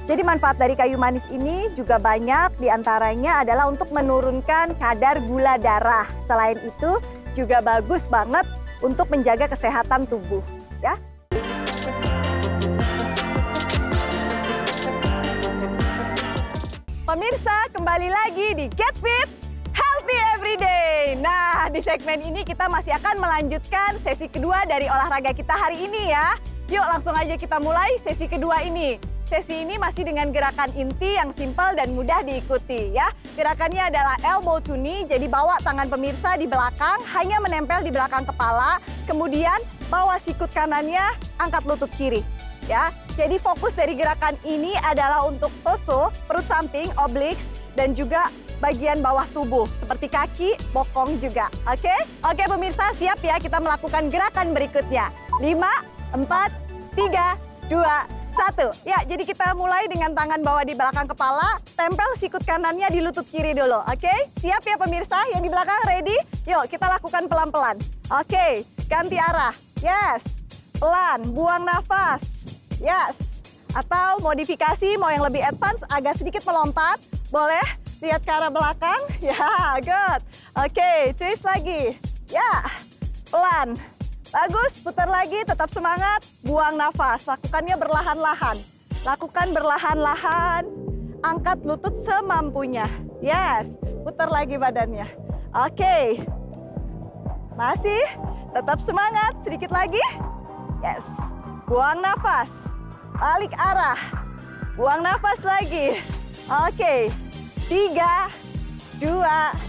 Jadi manfaat dari kayu manis ini juga banyak, diantaranya adalah untuk menurunkan kadar gula darah. Selain itu juga bagus banget untuk menjaga kesehatan tubuh, ya. Pemirsa, kembali lagi di Get Fit Healthy Everyday. Nah, di segmen ini kita masih akan melanjutkan sesi kedua dari olahraga kita hari ini ya. Yuk langsung aja kita mulai sesi kedua ini. Sesi ini masih dengan gerakan inti yang simpel dan mudah diikuti ya. Gerakannya adalah elbow to knee, jadi bawa tangan pemirsa di belakang, hanya menempel di belakang kepala. Kemudian bawa sikut kanannya, angkat lutut kiri. Ya, jadi fokus dari gerakan ini adalah untuk torso, perut samping, obliques, dan juga bagian bawah tubuh, seperti kaki, bokong juga. Oke? Oke pemirsa, siap ya kita melakukan gerakan berikutnya. 5, 4, 3, 2, 1. Ya, jadi kita mulai dengan tangan bawah di belakang kepala, tempel sikut kanannya di lutut kiri dulu. Oke? Siap ya pemirsa? Yang di belakang ready? Yuk, kita lakukan pelan-pelan. Oke, ganti arah. Yes. Pelan, buang nafas. Yes. Atau modifikasi, mau yang lebih advance, agak sedikit melompat. Boleh? Lihat ke arah belakang. Ya, good. Oke, twist lagi. Ya, pelan. Bagus, putar lagi, tetap semangat. Buang nafas, lakukannya berlahan-lahan. Lakukan berlahan-lahan. Angkat lutut semampunya. Yes, putar lagi badannya. Oke. Masih, tetap semangat. Sedikit lagi. Yes. Buang nafas. Balik arah. Buang nafas lagi. Oke. 3, 2,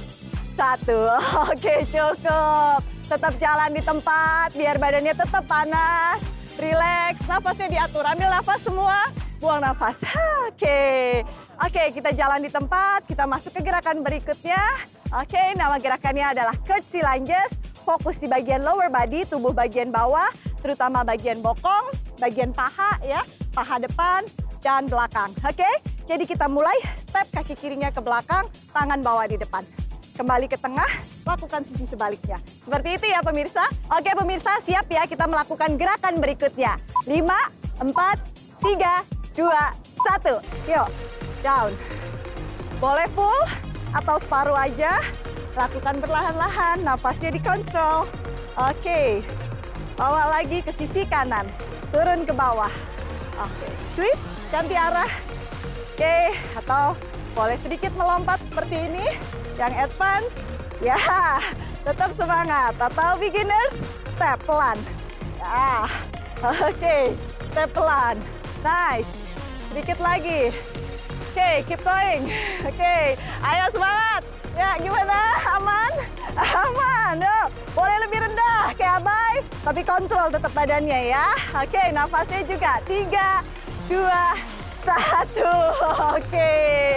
1. Oke, cukup. Tetap jalan di tempat, biar badannya tetap panas. Relax, nafasnya diatur. Ambil nafas semua, buang nafas. Oke. Oke, kita jalan di tempat, kita masuk ke gerakan berikutnya. Oke, nama gerakannya adalah curtsy lunges. Fokus di bagian lower body, tubuh bagian bawah, terutama bagian bokong, bagian paha ya, paha depan dan belakang. Oke, jadi kita mulai step kaki kirinya ke belakang, tangan bawah di depan. Kembali ke tengah, lakukan sisi sebaliknya. Seperti itu ya pemirsa. Oke pemirsa, siap ya kita melakukan gerakan berikutnya. 5, 4, 3, 2, 1. Yuk, down. Boleh full atau separuh aja. Lakukan perlahan-lahan, nafasnya dikontrol. Oke, bawa lagi ke sisi kanan. Turun ke bawah. Oke, twist, ganti arah. Oke, atau boleh sedikit melompat seperti ini. Yang advance, ya, tetap semangat. Atau beginners, step pelan. Ya, oke, step pelan. Nice. Sedikit lagi. Oke, keep going. Oke, ayo semangat. Ya, gimana? Aman? Aman. Yuk, boleh lebih rendah kayak Abai, tapi kontrol tetap badannya ya. Oke, nafasnya juga. 3, 2, 1. Oke.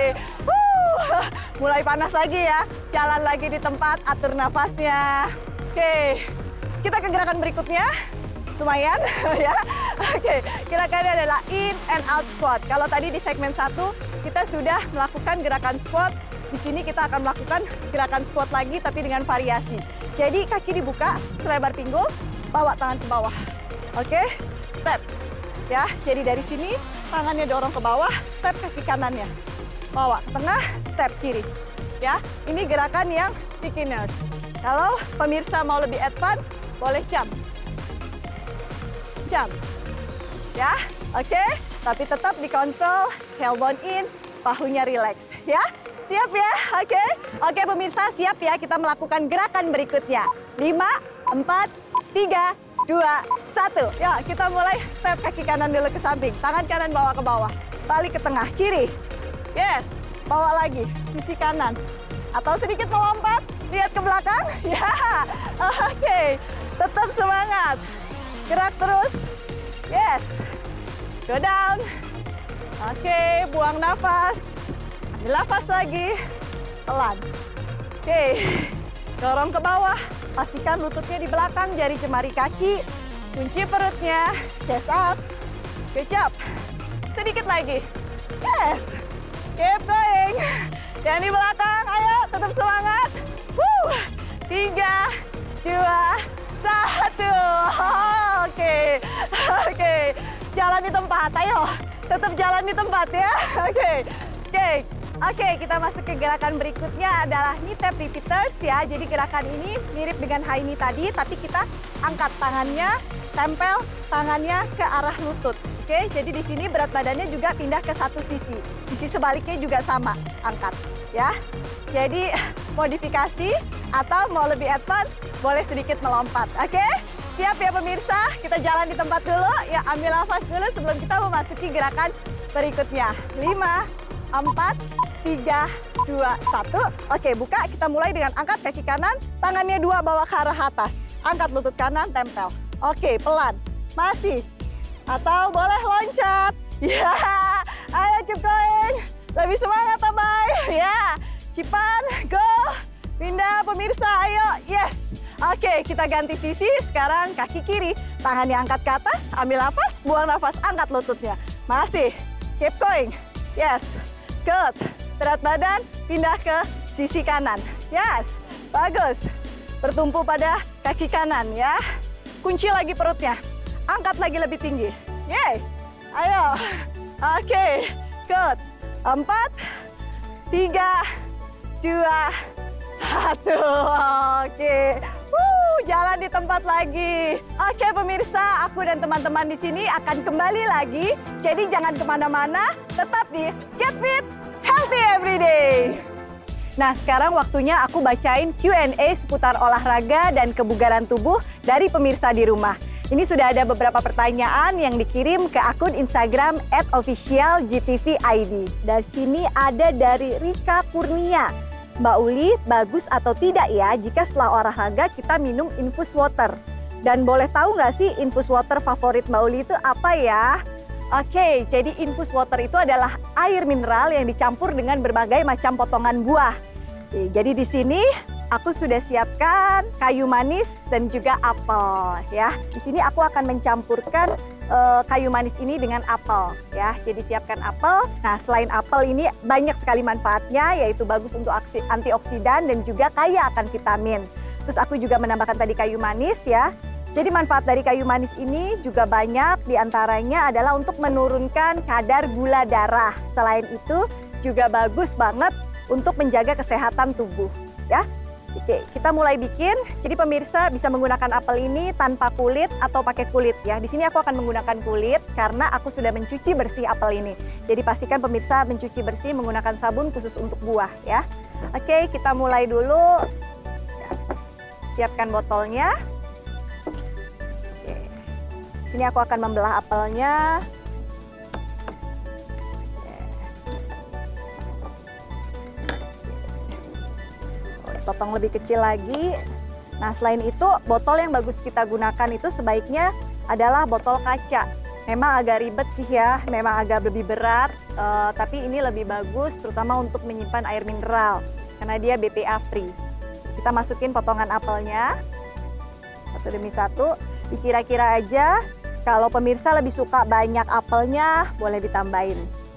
Mulai panas lagi ya. Jalan lagi di tempat, atur nafasnya. Oke, kita ke gerakan berikutnya. Lumayan ya. Oke, gerakannya adalah in and out squat. Kalau tadi di segmen 1 kita sudah melakukan gerakan squat. Di sini kita akan melakukan gerakan squat lagi tapi dengan variasi. Jadi kaki dibuka, selebar pinggul, bawa tangan ke bawah. Oke, step. Ya, jadi dari sini tangannya dorong ke bawah, step kaki kanannya. Bawa ke tengah, step kiri. Ya, ini gerakan yang beginners. Kalau pemirsa mau lebih advance, boleh jump. Jump. Ya, oke. Tapi tetap dikontrol, tailbone in, bahunya relax. Ya, siap ya? Oke. Oke pemirsa, siap ya kita melakukan gerakan berikutnya. 5, 4, 3, 2, 1. Ya, kita mulai step kaki kanan dulu ke samping. Tangan kanan bawa ke bawah. Balik ke tengah, kiri. Yes, bawa lagi, sisi kanan. Atau sedikit melompat, lihat ke belakang. Ya, oke. Tetap semangat. Gerak terus. Yes. Go down. Oke, buang nafas. Ambil nafas lagi. Pelan. Oke, dorong ke bawah. Pastikan lututnya di belakang, jari jemari kaki. Kunci perutnya. Chest up. Good job. Sedikit lagi. Yes. Keep going. Yang di belakang, ayo tetap semangat. 3, 2, 1. Oke. Jalan di tempat, ayo. Tetap jalan di tempat ya. Oke, kita masuk ke gerakan berikutnya adalah knee tap repeaters ya. Jadi gerakan ini mirip dengan high knee tadi, tapi kita angkat tangannya, tempel tangannya ke arah lutut. Oke, jadi di sini berat badannya juga pindah ke satu sisi. Sisi sebaliknya juga sama, angkat ya. Jadi modifikasi atau mau lebih advance, boleh sedikit melompat. Oke, siap ya pemirsa? Kita jalan di tempat dulu. Ya, ambil nafas dulu sebelum kita memasuki gerakan berikutnya. 5, 4, 3, 2, 1. Oke, buka. Kita mulai dengan angkat kaki kanan, tangannya 2 bawa ke arah atas. Angkat lutut kanan, tempel. Oke, pelan. Masih. Atau boleh loncat. Ya, ayo keep going. Lebih semangat, Abai. Ya, Cipan, go. Pindah pemirsa, ayo. Yes. Oke, kita ganti sisi. Sekarang kaki kiri. Tangannya angkat ke atas, ambil nafas, buang nafas, angkat lututnya. Masih. Keep going. Yes. Good. Berat badan pindah ke sisi kanan. Yes. Bagus. Bertumpu pada kaki kanan ya. Kunci lagi perutnya. Angkat lagi lebih tinggi. Yeay. Ayo. Oke. Good. 4, 3, 2, 1. Oke. Jalan di tempat lagi. Oke pemirsa, aku dan teman-teman di sini akan kembali lagi. Jadi jangan kemana-mana, tetap di Get Fit Healthy Everyday. Nah sekarang waktunya aku bacain Q&A seputar olahraga dan kebugaran tubuh dari pemirsa di rumah. Ini sudah ada beberapa pertanyaan yang dikirim ke akun Instagram @officialgtvid. Dari sini ada dari Rika Kurnia. Mbak Uli, bagus atau tidak ya jika setelah olahraga kita minum infus water? Dan boleh tahu nggak sih infus water favorit Mbak Uli itu apa ya? Oke, jadi infus water itu adalah air mineral yang dicampur dengan berbagai macam potongan buah. Jadi di sini aku sudah siapkan kayu manis dan juga apel ya. Di sini aku akan mencampurkan kayu manis ini dengan apel ya. Jadi siapkan apel. Nah, selain apel ini banyak sekali manfaatnya, yaitu bagus untuk antioksidan dan juga kaya akan vitamin. Terus aku juga menambahkan tadi kayu manis ya. Jadi manfaat dari kayu manis ini juga banyak, diantaranya adalah untuk menurunkan kadar gula darah. Selain itu juga bagus banget untuk menjaga kesehatan tubuh ya. Oke, kita mulai bikin. Jadi pemirsa bisa menggunakan apel ini tanpa kulit atau pakai kulit ya. Di sini aku akan menggunakan kulit karena aku sudah mencuci bersih apel ini. Jadi pastikan pemirsa mencuci bersih menggunakan sabun khusus untuk buah ya. Oke, kita mulai dulu. Siapkan botolnya. Oke. Di sini aku akan membelah apelnya. Potong lebih kecil lagi. Nah selain itu botol yang bagus kita gunakan itu sebaiknya adalah botol kaca. Memang agak ribet sih ya, memang agak lebih berat, tapi ini lebih bagus terutama untuk menyimpan air mineral karena dia BPA free. Kita masukin potongan apelnya satu demi satu, dikira-kira aja. Kalau pemirsa lebih suka banyak apelnya boleh ditambahin.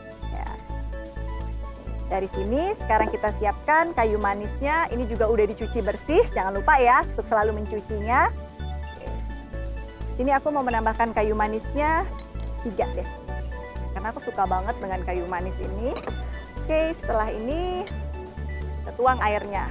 Dari sini sekarang kita siapkan kayu manisnya. Ini juga udah dicuci bersih, jangan lupa ya untuk selalu mencucinya. Sini aku mau menambahkan kayu manisnya 3 deh. Karena aku suka banget dengan kayu manis ini. Oke, setelah ini kita tuang airnya.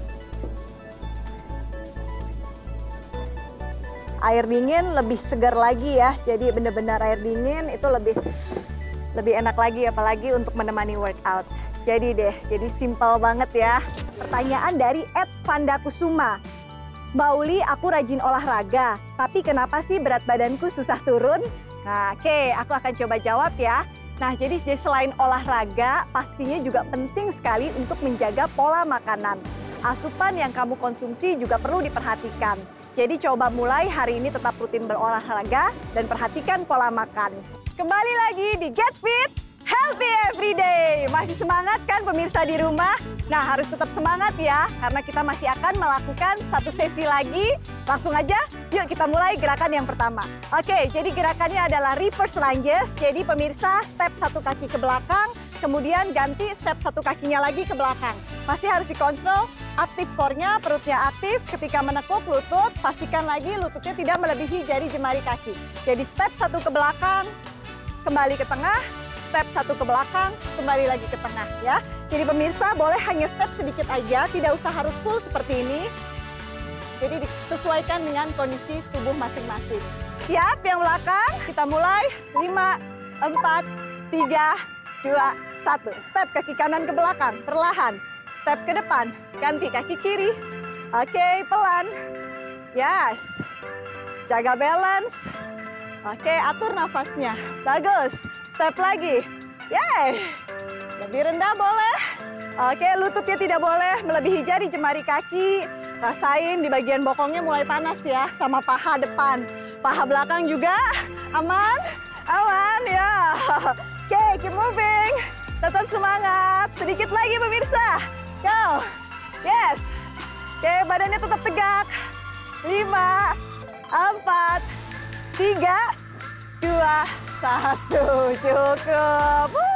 Air dingin lebih segar lagi ya. Jadi benar-benar air dingin itu lebih enak lagi, apalagi untuk menemani workout. Jadi simpel banget ya. Pertanyaan dari @vandakusuma. Mbak Uli, aku rajin olahraga, tapi kenapa sih berat badanku susah turun? Nah, oke, aku akan coba jawab ya. Nah, jadi selain olahraga, pastinya juga penting sekali untuk menjaga pola makanan. Asupan yang kamu konsumsi juga perlu diperhatikan. Jadi coba mulai hari ini tetap rutin berolahraga dan perhatikan pola makan. Kembali lagi di Get Fit Healthy Everyday. Masih semangat kan pemirsa di rumah? Nah harus tetap semangat ya, karena kita masih akan melakukan satu sesi lagi. Langsung aja, yuk kita mulai gerakan yang pertama. Oke, jadi gerakannya adalah reverse lunges. Jadi pemirsa step satu kaki ke belakang, kemudian ganti step satu kakinya lagi ke belakang. Masih harus dikontrol, aktif core-nya, perutnya aktif. Ketika menekuk lutut, pastikan lagi lututnya tidak melebihi jari jemari kaki. Jadi step satu ke belakang, kembali ke tengah, step 1 ke belakang, kembali lagi ke tengah ya. Jadi pemirsa boleh hanya step sedikit aja, tidak usah harus full seperti ini. Jadi disesuaikan dengan kondisi tubuh masing-masing. Siap yang belakang? Kita mulai. 5, 4, 3, 2, 1. Step kaki kanan ke belakang, perlahan. Step ke depan, ganti kaki kiri. Oke, pelan. Yes. Jaga balance. Oke, atur nafasnya. Bagus. Step lagi. Yeay. Lebih rendah boleh. Oke, lututnya tidak boleh melebihi jari jemari kaki. Rasain di bagian bokongnya mulai panas ya, sama paha depan. Paha belakang juga aman. Aman ya. Oke, keep moving. Tetap semangat. Sedikit lagi pemirsa. Go. Yes. Oke, badannya tetap tegak. 5, 4, 3, 2, 1. Cukup.